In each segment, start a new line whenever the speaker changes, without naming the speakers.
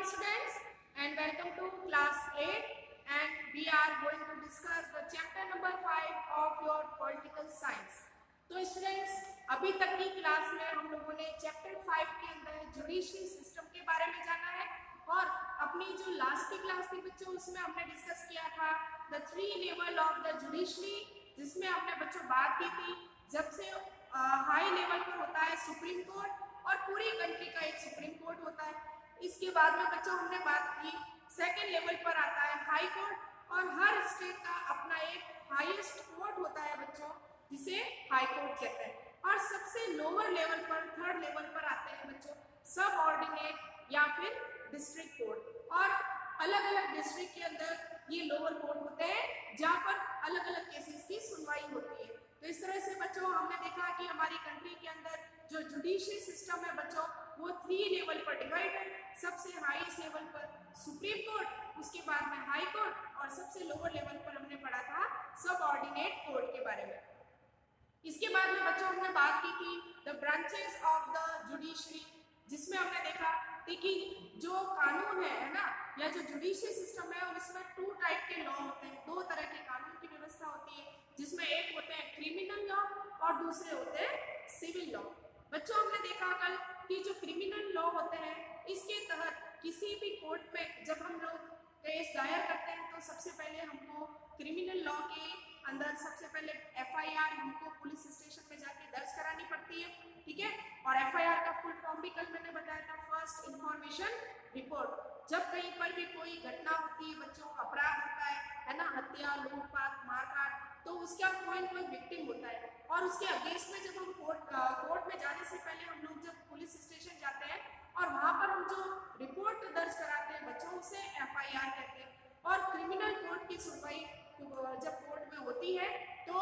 morning students and welcome to class 8 and we are going to discuss the chapter number 5 of your political science। तो students अभी तक की class में हम लोगों ने चैप्टर 5 के अंदर जुडिशरी सिस्टम के बारे में जाना है और अपनी जो लास्ट की क्लास थी बच्चों उसमें हमने डिस्कस किया था the 3 level of the judiciary, जिसमें हमने बच्चों बात की थी जब से हाई लेवल पर होता है सुप्रीम कोर्ट और पूरी कंट्री का एक सुप्रीम कोर्ट होता है। इसके बाद में बच्चों हमने बात की सेकेंड लेवल पर आता है हाई कोर्ट और हर स्टेट का अपना एक हाईएस्ट कोर्ट होता है बच्चों, जिसे हाई कोर्ट कहते हैं। और सबसे लोअर लेवल पर थर्ड लेवल पर आते हैं बच्चों सब ऑर्डिनेट या फिर डिस्ट्रिक्ट कोर्ट, और अलग अलग डिस्ट्रिक्ट के अंदर ये लोअर कोर्ट होते हैं जहाँ पर अलग अलग केसेस की सुनवाई होती है। तो इस तरह से बच्चों हमने देखा कि हमारी कंट्री के अंदर जो जुडिशरी सिस्टम है बच्चों वो 3 लेवल पर डिवाइड है। सबसे हाईएस्ट लेवल पर सुप्रीम कोर्ट, उसके बाद में हाई कोर्ट और सबसे लोअर लेवल पर हमने पढ़ा था सब ऑर्डिनेट कोर्ट के बारे में। इसके बाद में बच्चों हमने बात की थी the branches of the judiciary, जिसमें हमने देखा कि जो कानून है ना, या जो जुडिशरी सिस्टम है उसमें 2 टाइप के लॉ होते हैं, 2 तरह के कानून की व्यवस्था होती है, जिसमें एक होते हैं क्रिमिनल लॉ और दूसरे होते हैं सिविल लॉ। बच्चों हमने देखा कल कि जो क्रिमिनल लॉ होते हैं इसके तहत किसी भी कोर्ट में जब हम लोग केस दायर करते हैं तो सबसे पहले हमको क्रिमिनल लॉ के अंदर सबसे पहले एफआईआर हमको पुलिस स्टेशन में जाके दर्ज करानी पड़ती है, ठीक है। और एफआईआर का फुल फॉर्म भी कल मैंने बताया था, फर्स्ट इंफॉर्मेशन रिपोर्ट। जब कहीं पर भी कोई घटना होती है बच्चों, अपराध होता है ना, हत्या, लूटपाट, मारकाट, तो उसका कोई न कोई विक्टिम होता है और उसके अगेंस्ट में जब हम कोर्ट में जाने से पहले हम लोग जब पुलिस स्टेशन जाते हैं और वहाँ पर हम जो रिपोर्ट दर्ज कराते हैं बच्चों उसे एफआईआर कहते हैं। और क्रिमिनल कोर्ट की सुनवाई जब कोर्ट में होती है तो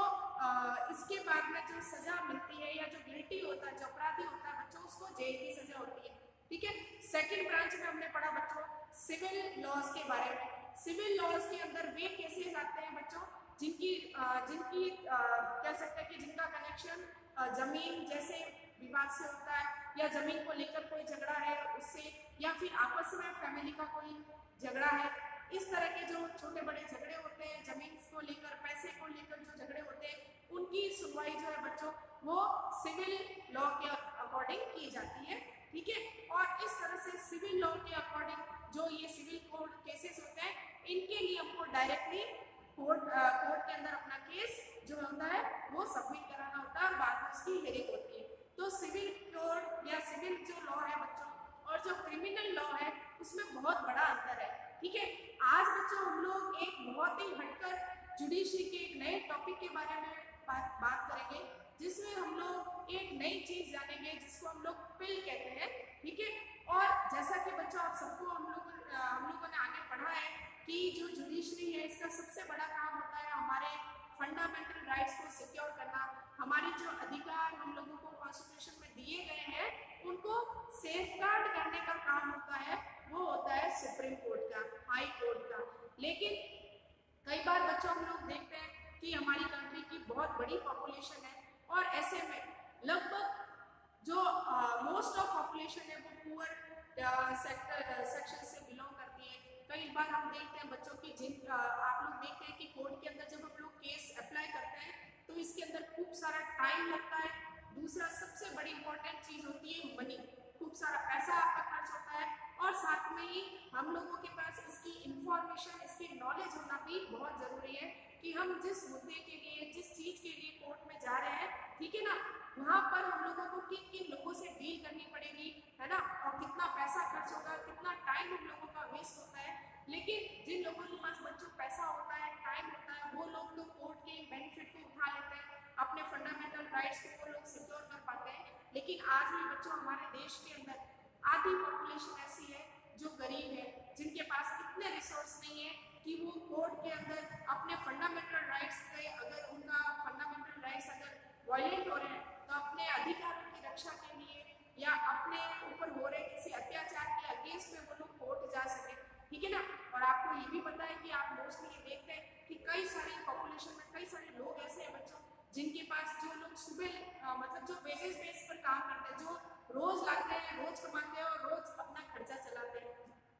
इसके बाद में जो सजा मिलती है या जो गिल्टी होता है, जो अपराधी होता है बच्चों, उसको जेल की सजा होती है, ठीक है। सेकंड ब्रांच में हमने पढ़ा बच्चों सिविल लॉज के बारे में। सिविल लॉज के अंदर वे केसेस आते हैं बच्चों जिनकी कह सकते हैं कि जिनका कनेक्शन जमीन जैसे विवाद से होता है, या जमीन को लेकर कोई झगड़ा है उससे, या फिर आपस में फैमिली का कोई झगड़ा है। इस तरह के जो छोटे बड़े झगड़े होते हैं जमीन को लेकर, पैसे को लेकर जो झगड़े होते हैं, उनकी सुनवाई जो है बच्चों वो सिविल लॉ के अकॉर्डिंग की जाती है, ठीक है। और इस तरह से सिविल लॉ के अकॉर्डिंग जो ये सिविल कोर्ट केसेस होते हैं इनके लिए हमको डायरेक्टली कोर्ट के अंदर अपना केस जो होता है वो सबमिट कराना होता है और बाद में उसकी हियरिंग होती है। तो सिविल कोर्ट या सिविल जो लॉ है बच्चों और जो क्रिमिनल लॉ है उसमें बहुत बड़ा अंतर है, ठीक है। आज बच्चों हम लोग एक बहुत ही हटकर जुडिशरी के एक नए टॉपिक के बारे में बात करेंगे, जिसमें हम लोग एक नई चीज जानेंगे जिसको हम लोग पिल कहते हैं, ठीक है। और जैसा कि बच्चों आप सबको हम लोगों ने आगे पढ़ा है कि जो जुडिशरी है इसका सबसे बड़ा काम होता है हमारे फंडामेंटल राइट्स को सिक्योर करना, हमारे जो अधिकार हम लोगों को कॉन्स्टिट्यूशन में दिए गए हैं उनको सेफगार्ड करने का काम होता है, वो होता है सुप्रीम कोर्ट का, हाई कोर्ट का। लेकिन कई बार बच्चों हम लोग देखते हैं कि हमारी कंट्री की बहुत बड़ी पॉपुलेशन है और ऐसे में लगभग जो मोस्ट ऑफ पॉपुलेशन है वो पुअर सेक्शन से बिलोंग करती है। कई बार हम देखते हैं बच्चों की आप लोग देखते हैं कि कोर्ट के अंदर जब हम लोग केस अप्लाई करते हैं तो इसके अंदर खूब सारा टाइम लगता है। दूसरा सबसे बड़ी इंपॉर्टेंट चीज होती है मनी, खूब सारा पैसा आपका खर्च होता है और साथ में ही हम लोगों के पास इसकी इंफॉर्मेशन, इसकी नॉलेज होना भी बहुत जरूरी है कि हम जिस मुद्दे के लिए, जिस चीज के लिए कोर्ट में जा रहे हैं, ठीक है ना, वहाँ पर हम लोगों को किन किन लोगों से डील करनी पड़ेगी, है ना, और कितना पैसा खर्च होगा, कितना टाइम हम लोगों का वेस्ट होता है। लेकिन जिन लोगों के पास बच्चों पैसा होता है, टाइम होता है, वो लोग तो कोर्ट के बेनिफिट को उठा लेते हैं, अपने फंडामेंटल राइट्स को वो लोग सिक्योर कर पाते हैं। लेकिन आज भी बच्चों हमारे देश के अंदर आधी पॉपुलेशन ऐसी है जो गरीब है, जिनके पास इतने रिसोर्स नहीं है कि वो कोर्ट के अंदर अपने फंडामेंटल राइट्स पे, अगर उनका फंडामेंटल राइट्स अगर वायलेट हो रहे हैं तो अपने अधिकारों की रक्षा के लिए या अपने ऊपर हो रहे किसी अत्याचार के अगेंस्ट में वो लोग कोर्ट जा सके, ठीक है ना। और आपको ये भी पता है कि आप मोस्टली ये देखते हैं कि कई सारी पॉपुलेशन में कई सारे लोग ऐसे हैं बच्चों जिनके पास, जो लोग सुबह मतलब जो वेजेस बेस पर काम करते हैं, जो रोज लाते हैं, रोज कमाते हैं और रोज अपना खर्चा चलाते हैं,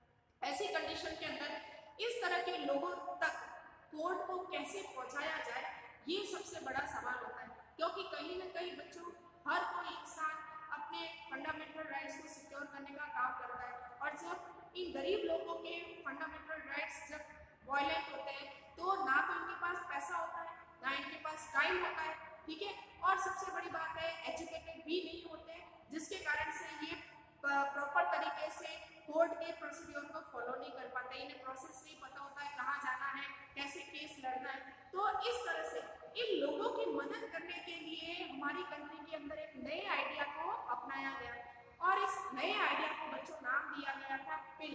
ऐसी कंडीशन के अंदर इस तरह के लोगों तक कोर्ट को कैसे पहुंचाया जाए, ये सबसे बड़ा सवाल होता है। क्योंकि कहीं ना कहीं बच्चों, हर कोई इंसान अपने फंडामेंटल राइट्स को सिक्योर करने का काम करता है, और जब इन गरीब लोगों के फंडामेंटल राइट्स जब वायलेंट होते हैं तो ना तो इनके पास पैसा होता है, ना इनके पास टाइम होता है, ठीक है। और सबसे बड़ी बात है, एजुकेटेड भी नहीं होते, जिसके कारण से ये प्रॉपर तरीके से कोर्ट के प्रोसीड्योर को फॉलो नहीं कर पाते, इन्हें प्रोसेस नहीं पता होता है कहाँ जाना है, कैसे केस लड़ना है। तो इस तरह से इन लोगों की मदद करने के लिए हमारी कंट्री के अंदर एक नए आइडिया को अपनाया गया, और इस नए आइडिया को बच्चों नाम दिया गया था पिल,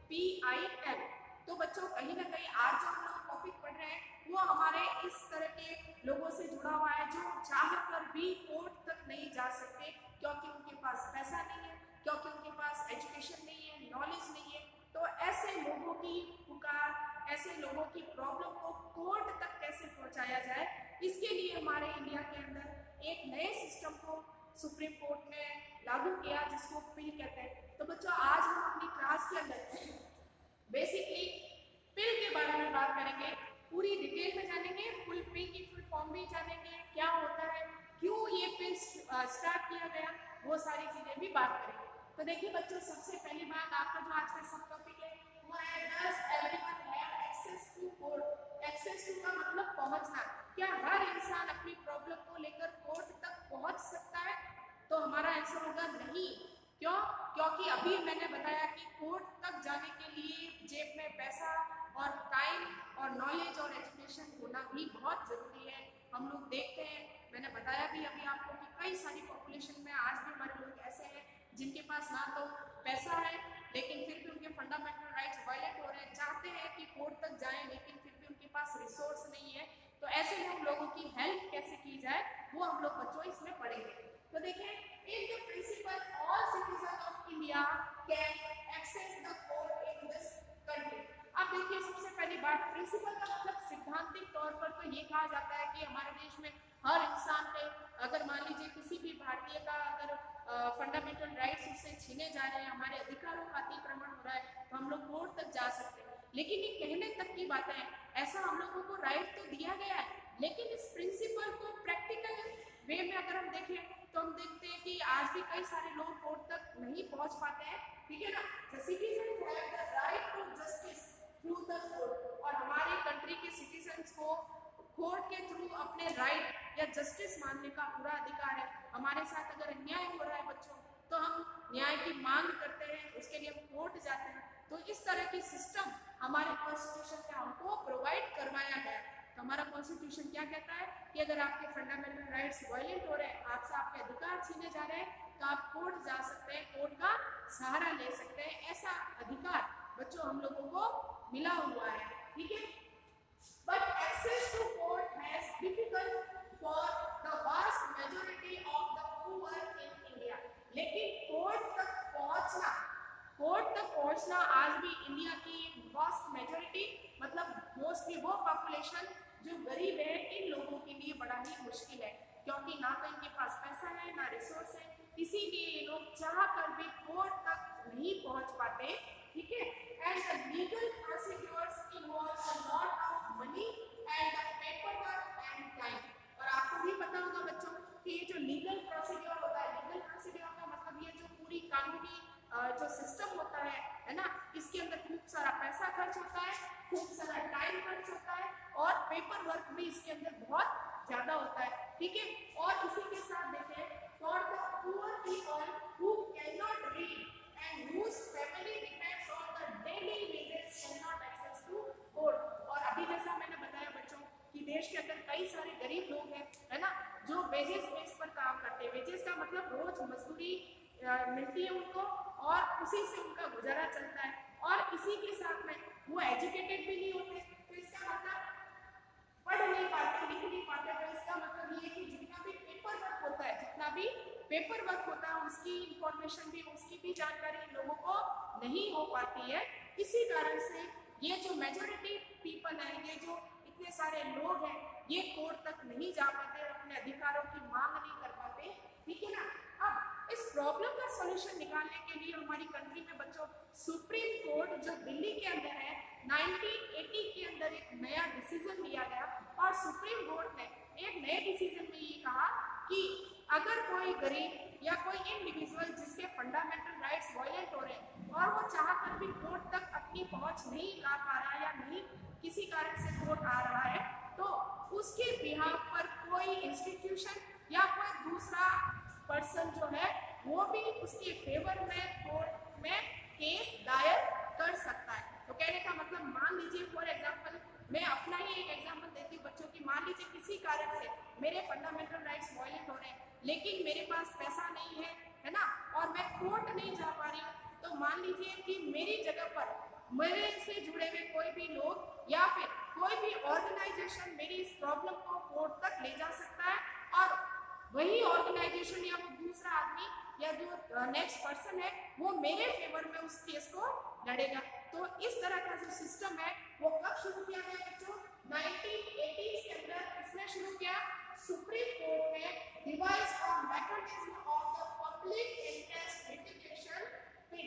PIL। तो बच्चों, कहीं ना कहीं आज जो हम लोग टॉपिक पढ़ रहे हैं वो हमारे इस तरह के लोगों से जुड़ा हुआ है, जो चाहकर भी कोर्ट तक नहीं जा सकते, क्योंकि उनके पास पैसा नहीं है, क्योंकि उनके पास एजुकेशन नहीं है, नॉलेज नहीं है। तो ऐसे लोगों की पुकार, ऐसे लोगों की प्रॉब्लम को कोर्ट तक कैसे पहुंचाया जाए, इसके लिए हमारे इंडिया के अंदर एक नए सिस्टम को सुप्रीम कोर्ट ने लागू किया, जिसको पिल कहते हैं। तो बच्चों, आज हम अपनी क्लास के अंदर बेसिकली पिल के बारे में बात करेंगे, पूरी डिटेल में जानेंगे, फुल पिल की फुल फॉर्म भी जानेंगे, क्या होता है, क्यों ये पिल स्टार्ट किया गया, वो सारी चीजें भी बात करेंगे। तो देखिए बच्चों, सबसे पहली बात, आपका जो आज का सब टॉपिक है वो है does everyone have access to court. Access to का मतलब पहुंचना, क्या हर इंसान अपनी प्रॉब्लम को लेकर कोर्ट तक पहुंच सकता है? तो हमारा आंसर होगा नहीं। क्यों? क्योंकि अभी मैंने बताया कि कोर्ट तक जाने के लिए जेब में पैसा और टाइम और नॉलेज और एजुकेशन होना भी बहुत जरूरी है। हम लोग देखते हैं, मैंने बताया भी अभी आपको कि कई सारी पॉपुलेशन में आज भी हमारे लोग ऐसे हैं जिनके पास ना तो पैसा है, लेकिन फिर भी उनके फंडामेंटल राइट्स वायलेट हो रहे हैं, चाहते हैं कि कोर्ट तक जाएं, लेकिन फिर भी उनके पास रिसोर्स नहीं है। तो ऐसे लोगों की हेल्प कैसे की जाए, वो हम लोग बच्चों इसमें पढ़ेंगे। तो देखिए, in the principle all citizen of India can access the court in this country. अब देखिए, सबसे पहली बात, प्रिंसिपल का मतलब सिद्धांतिक तौर पर तो ये कहा जाता है कि हमारे देश में हर इंसान पे, अगर मान लीजिए किसी भी भारतीय का अगर फंडामेंटल राइट्स उससे छीने जा रहे हैं, हमारे अधिकारों का अतिक्रमण हो रहा है, तो हम लोग कोर्ट तक जा सकते हैं। लेकिन ये कहने तक की बात है, ऐसा हम लोगों को राइट तो दिया गया है, लेकिन इस प्रिंसिपल को प्रैक्टिकल वे में अगर हम देखें तो हम देखते हैं कि आज भी कई सारे लोग कोर्ट तक नहीं पहुंच पाते हैं, ठीक है ना। The citizens have the right to justice through the court, और हमारी कंट्री के सिटीजंस को कोर्ट के थ्रू अपने राइट या जस्टिस मानने का पूरा अधिकार है। हमारे साथ अगर अन्याय हो रहा है बच्चों, तो हम न्याय की मांग करते हैं, उसके लिए हम कोर्ट जाते हैं। तो इस तरह की सिस्टम हमारे कॉन्स्टिट्यूशन में हमको प्रोवाइड करवाया गया है। तो हमारा कॉन्स्टिट्यूशन क्या कहता है कि अगर आपके फंडामेंटल राइट्स वायलेंट हो रहे हैं, आपसे आपके अधिकार छीने जा रहे हैं, तो आप कोर्ट जा सकते हैं, कोर्ट का सहारा ले सकते हैं। ऐसा अधिकार बच्चों हम लोगों को मिला हुआ है, ठीक है। But access to court has difficult for the vast majority of the poor in India. लेकिन कोर्ट तक पहुंचना आज भी इंडिया की वास्ट मेजॉरिटी, मतलब मोस्टली वो पॉपुलेशन जो गरीब है, इन लोगों के लिए बड़ा ही मुश्किल है, क्योंकि ना तो इनके पास पैसा है, ना रिसोर्स है, इसीलिए ये लोग चाह कर भी कोर्ट तक नहीं पहुंच पाते, ठीक है। And the legal procedures involve a lot of money and the paperwork and time. और आपको भी पता होगा बच्चों कि ये जो लीगल प्रोसीड्योर होता है, लीगल प्रोसीड्योर का मतलब ये जो पूरी कानूनी जो सिस्टम होता है ना, इसके अंदर खूब सारा पैसा खर्च होता है, खूब सारा टाइम खर्च होता है, और पेपर वर्क भी इसके अंदर बहुत ज्यादा होता है, ठीक है। और इसी के साथ देखें, for the poor people who can not read and whose family depends on the daily wages cannot access to court। और अभी जैसा मैंने बताया बच्चों कि देश के अंदर कई सारे गरीब लोग हैं, है ना, जो वेजेस बेस पर काम करते हैं। वेजेस का मतलब रोज मजदूरी मिलती है उनको, और उसी से उनका गुजारा चलता है, और इसी के साथ में वो एजुकेटेड भी नहीं होते। तो इसका मतलब पढ़ नहीं पाते, लिख नहीं पाते। तो इसका मतलब ये कि जितना भी पेपर वर्क होता है, उसकी इंफॉर्मेशन भी, उसकी भी जानकारी लोगों को नहीं हो पाती है। इसी कारण से ये जो मेजॉरिटी पीपल है, ये जो इतने सारे लोग हैं, ये कोर्ट तक नहीं जा पाते और अपने अधिकारों की मांग नहीं कर पाते, ठीक है ना। अब इस प्रॉब्लम का सॉल्यूशन निकालने के लिए हमारी कंट्री में बच्चों सुप्रीम कोर्ट जो दिल्ली के अंदर है 1980 के अंदर एक नया डिसीजन लिया गया और सुप्रीम कोर्ट ने एक नए डिसीजन में ये कहा कि अगर कोई गरीब या कोई इंडिविजुअल जिसके फंडामेंटल राइट्स वायलेट हो रहे हैं और वो चाहकर भी कोर्ट तक अपनी पहुंच नहीं ला पा रहा या नहीं किसी कारण से कोर्ट आ रहा है, तो उसके बिहाफ पर कोई इंस्टीट्यूशन या कोई दूसरा पर्सन जो है वो भी उसके फेवर में कोर्ट में केस दायर कर सकता है। तो कहने का मतलब मान लीजिए फॉर एग्जांपल मैं अपना ही एक एग्जांपल देती हूँ बच्चों की, मान लीजिए किसी कारण से मेरे फंडामेंटल राइट्स वायलेट हो रहे हैं लेकिन मेरे पास पैसा नहीं है ना, और मैं कोर्ट नहीं जा पा रही हूँ, तो मान लीजिए कि मेरी जगह पर मेरे से जुड़े हुए कोई भी लोग या फिर कोई भी ऑर्गेनाइजेशन मेरी इस प्रॉब्लम को कोर्ट तक ले जा सकता है और वही ऑर्गेनाइजेशन या वो दूसरा आदमी या जो नेक्स्ट पर्सन है वो मेरे फेवर में उस केस को लड़ेगा। तो इस तरह का जो सिस्टम है वो कब शुरू किया गया बच्चों? 1980s के अंदर इसने शुरू किया। सुप्रीम कोर्ट ने devise a mechanism of the public interest litigation bill,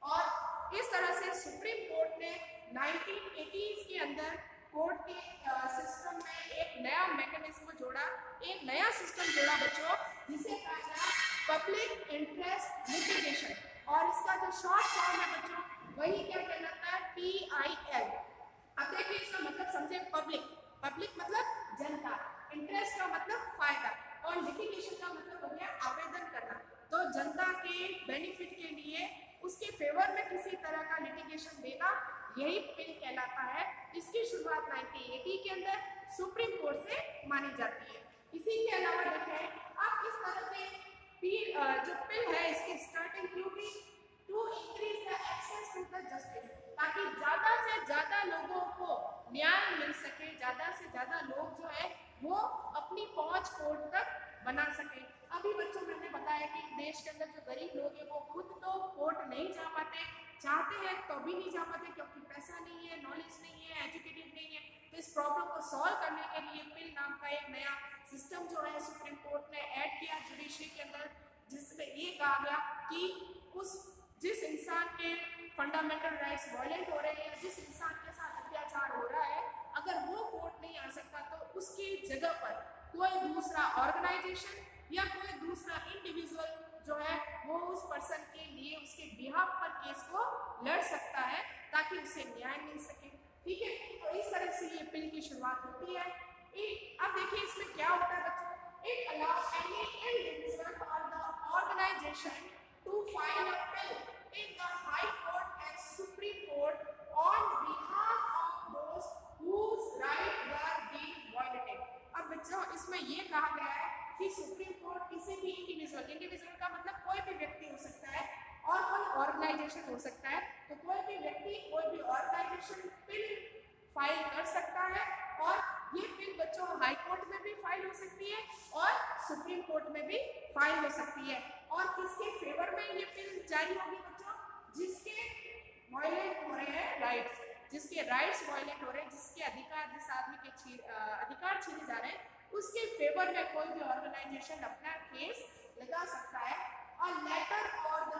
और इस तरह से सुप्रीम कोर्ट ने 1980s के अंदर कोर्ट के सिस्टम में एक नया मैकेनिज्म जोड़ा, एक नया सिस्टम जोड़ा बच्चों, जिसे कहा गया पब्लिक इंटरेस्ट लिटिगेशन, और इसका जो शॉर्ट फॉर्म है बच्चों वही क्या कहलाता है? PIL। अब देखिए इसका मतलब समझे, पब्लिक, पब्लिक मतलब जनता, इंटरेस्ट का मतलब फायदा और लिटिगेशन का मतलब हो गया आवेदन करना। तो जनता के बेनिफिट के लिए उसके फेवर में किसी तरह का लिटिगेशन देना, यही बिल कहलाता है। इसकी शुरुआत 1980 के अंदर सुप्रीम कोर्ट से मानी जाती है। इसी के अलावा देखें आप इस तरह के जो बिल है इसकी स्टार्टिंग क्यों हुई? To increase the access to the justice, ताकि ज्यादा से ज्यादा लोगों को न्याय मिल सके, ज्यादा से ज्यादा लोग जो है वो अपनी पहुंच कोर्ट तक बना सके। अभी बच्चों मैंने बताया कि देश के अंदर जो गरीब लोग हैं वो खुद तो कोर्ट नहीं जा पाते, चाहते हैं तो भी नहीं जा पाते क्योंकि पैसा नहीं है, नॉलेज नहीं है, एजुकेटेड नहीं है। तो इस प्रॉब्लम को सॉल्व करने के लिए पिल नाम का एक नया सिस्टम जो है सुप्रीम कोर्ट ने ऐड किया जुडिशरी के अंदर, जिसमें ये कहा गया कि जिस इंसान के फंडामेंटल राइट्स वायलेट हो रहे हैं, जिस इंसान के साथ अत्याचार हो रहा है, अगर वो कोर्ट नहीं आ सकता तो उसकी जगह पर कोई दूसरा ऑर्गेनाइजेशन या कोई दूसरा इंडिविजुअल जो है वो उस पर्सन के लिए उसके बिहाफ पर केस को लड़ सकता है ताकि उसे न्याय मिल सके। ठीक है, तो इस तरह से ये बिल की शुरुआत होती है। अब देखिए इसमें क्या होता है बच्चों, इट अलाउज एनी इंडिविजुअल और the organisation to file a bill in the High Court and Supreme Court on behalf of those whose rights were being violated। अब बच्चों इसमें ये कहा गया है कि सुप्रीम कोर्ट किसी भी इंडिविजुअल का मतलब कोई भी व्यक्ति हो सकता है और कोई ऑर्गेनाइजेशन हो सकता है, तो कोई भी व्यक्ति कोई भी ऑर्गेनाइजेशन बिल फाइल कर सकता है, और ये बिल बच्चों हाई कोर्ट में भी फाइल हो सकती है और सुप्रीम कोर्ट में भी फाइल हो सकती है। और किसके फेवर में ये बिल जारी होगी बच्चों? जिसके वायलेट हो रहे हैं राइट्स, जिसके राइट्स वायलेट हो रहे हैं, जिसके अधिकार, जिस आदमी के अधिकार छीने जा रहे हैं, उसके फेवर में कोई भी ऑर्गेनाइजेशन अपना केस लगा सकता है। और लेटर और the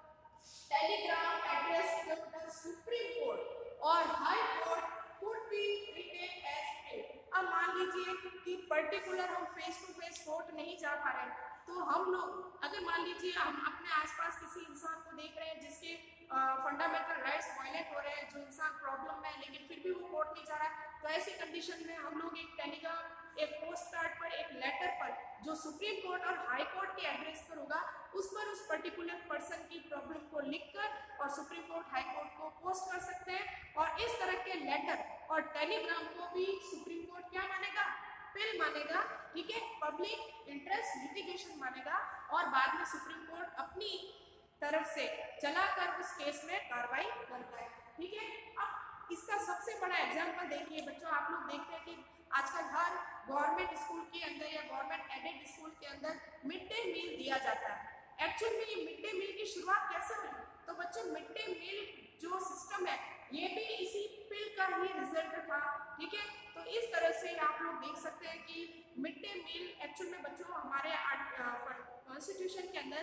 telegram address to the supreme court और high court could be written as bill। अब मान लीजिए कि पर्टिकुलर हम फेस टू फेस कोर्ट नहीं जा पा रहे हैं, तो हम लोग अगर मान लीजिए हम अपने आसपास किसी इंसान को देख रहे हैं जिसके फंडामेंटल राइट्स वायलेट हो रहे हैं, जो इंसान प्रॉब्लम में है लेकिन फिर भी वो कोर्ट नहीं जा रहा है, तो ऐसी कंडीशन में हम लोग एक टेलीग्राम, एक पोस्ट कार्ड पर, एक लेटर पर जो सुप्रीम कोर्ट और हाई कोर्ट के एड्रेस पर होगा उस पर उस पर्टिकुलर पर्सन की प्रॉब्लम को लिखकर और सुप्रीम कोर्ट, हाई कोर्ट को पोस्ट कर सकते हैं। और इस तरह के लेटर और टेलीग्राम को भी सुप्रीम कोर्ट क्या मानेगा? बिल मानेगा। ठीक है, पब्लिक इंटरेस्ट लिटिगेशन मानेगा, और बाद में सुप्रीम कोर्ट अपनी तरफ से चलाकर उस केस में कार्रवाई करता है। ठीक है, अब इसका सबसे बड़ा एग्जांपल देखिए बच्चों, आप लोग देखते हैं कि आजकल हर गवर्नमेंट स्कूल के अंदर या गवर्नमेंट एडेड स्कूल के अंदर मिड डे मील दिया जाता है। एक्चुअल में ये मिड डे मील की शुरुआत कैसे हुई? तो बच्चों मिड डे मील जो सिस्टम है ये भी इसी बिल का ही रिजल्ट था। ठीक है, तो इस तरह से आप लोग देख सकते हैं कि मिड डे मील एक्चुअल में बच्चों हमारे कॉन्स्टिट्यूशन के अंदर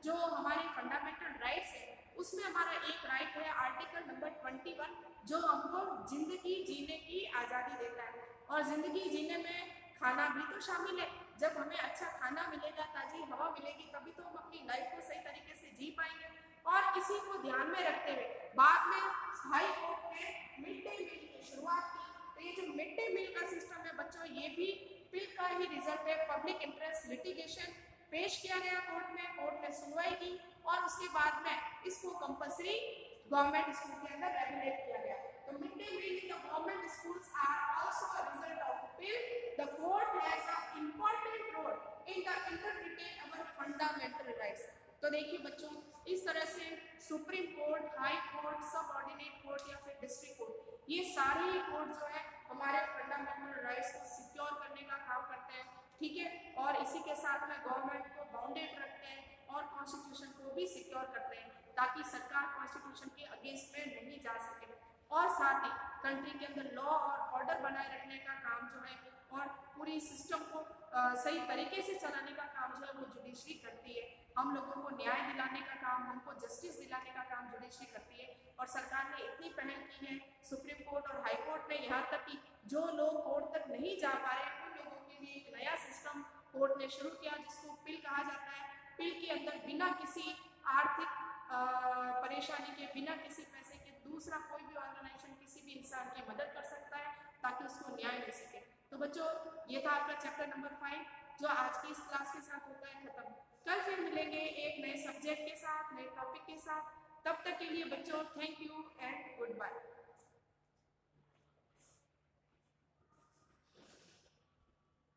जो हमारे फंडामेंटल राइट्स है उसमें हमारा एक राइट है आर्टिकल नंबर 21, जो हमको जिंदगी जीने की आज़ादी देता है। और जिंदगी जीने में खाना भी तो शामिल है। जब हमें अच्छा खाना मिलेगा, ताजी हवा मिलेगी, तभी तो हम अपनी लाइफ को सही तरीके से जी पाएंगे। और इसी को ध्यान में रखते हुए बाद में हाई कोर्ट ने मिड डे मील की शुरुआत की। तो ये जो मिड डे मील का सिस्टम है बच्चों, ये भी पिल का ही रिजल्ट है। पब्लिक इंटरेस्ट लिटिगेशन पेश किया गया कोर्ट ने सुनवाई की और उसके बाद में इसको कंपल्सरी गवर्नमेंट स्कूल के अंदर रेगुलेट किया गया। तो mid day meal in the government schools are also a result of PIL. The court has a important role in the interpretate our fundamental rights. तो देखिए बच्चों, इस तरह से supreme court, high court, subordinate court या फिर district court, ये सारे कोर्ट जो है हमारे फंडामेंटल राइट्स को सिक्योर करने का काम करते हैं, ठीक है। और इसी के साथ में गवर्नमेंट को बाउंडेड रखते हैं और कॉन्स्टिट्यूशन को भी सिक्योर करते हैं, ताकि सरकार कॉन्स्टिट्यूशन के अगेंस्ट में नहीं जा सके। और साथ ही कंट्री के अंदर लॉ और ऑर्डर बनाए रखने का काम जो है और पूरी सिस्टम को सही तरीके से चलाने का काम जो है वो जुडिशरी करती है। हम लोगों को न्याय दिलाने का काम, हमको जस्टिस दिलाने का काम जुडिशरी करती है। और सरकार ने इतनी पहल की है सुप्रीम कोर्ट और हाई कोर्ट में, यहाँ तक कि जो लोग कोर्ट तक नहीं जा पा रहे उन लोगों के लिए एक नया सिस्टम कोर्ट ने शुरू किया, जिसको पिल कहा जाता है। पिल के अंदर बिना किसी आर्थिक परेशानी के, बिना किसी पैसे के, दूसरा कोई भी ऑर्गेनाइजेशन किसी भी इंसान की मदद कर सकता है ताकि उसको न्याय मिल सके। तो बच्चों, ये था आपका चैप्टर नंबर 5 जो आज की इस क्लास के साथ होता है खत्म। कल फिर मिलेंगे एक नए सब्जेक्ट के साथ, नए टॉपिक के साथ। तब तक के लिए बच्चों, thank you and good bye.